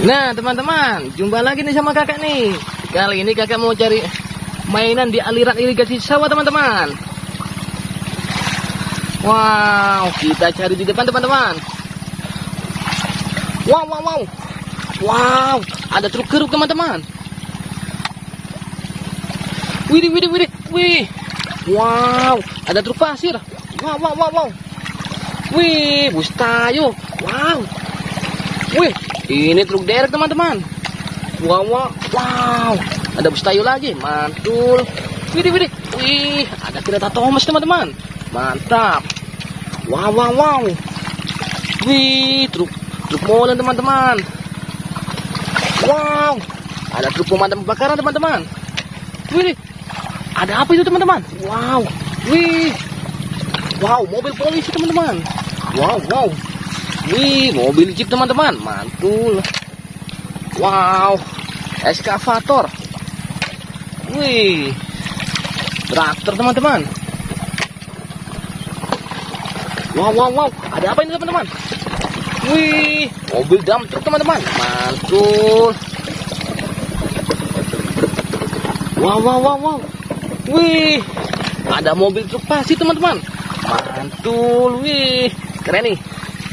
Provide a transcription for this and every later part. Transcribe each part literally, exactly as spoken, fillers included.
Nah teman-teman, jumpa lagi nih sama kakak nih. Kali ini kakak mau cari mainan di aliran irigasi sawah teman-teman. Wow, kita cari di depan teman-teman. Wow, wow, wow. Wow, ada truk keruk teman-teman. Widih, widih, widih, wih. Wow, ada truk pasir. Wow, wow, wow, wow. Wih, bus tayo. Wow. Wih, ini truk derek teman-teman. Wow, wow, wow. Ada bus tayo lagi, mantul. Widih, widih, wih. Ada kereta Thomas teman-teman. Mantap. Wow, wow, wow. Wih, truk truk molen teman-teman. Wow, ada truk pemadam kebakaran teman-teman. Wih, ada apa itu teman-teman? Wow, wih. Wow, mobil polisi teman-teman. Wow, wow. Wih, mobil jeep teman-teman. Mantul. Wow, eskavator. Wih, traktor teman-teman. Wow, wow, wow. Ada apa ini teman-teman? Wih, mobil dump truck teman-teman. Mantul. Wow, wow, wow, wow. Wih, ada mobil truk pasir teman-teman. Mantul, wih, keren nih.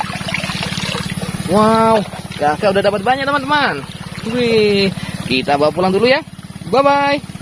Wow, kakak udah dapat banyak teman-teman. Wih, kita bawa pulang dulu ya. Bye-bye.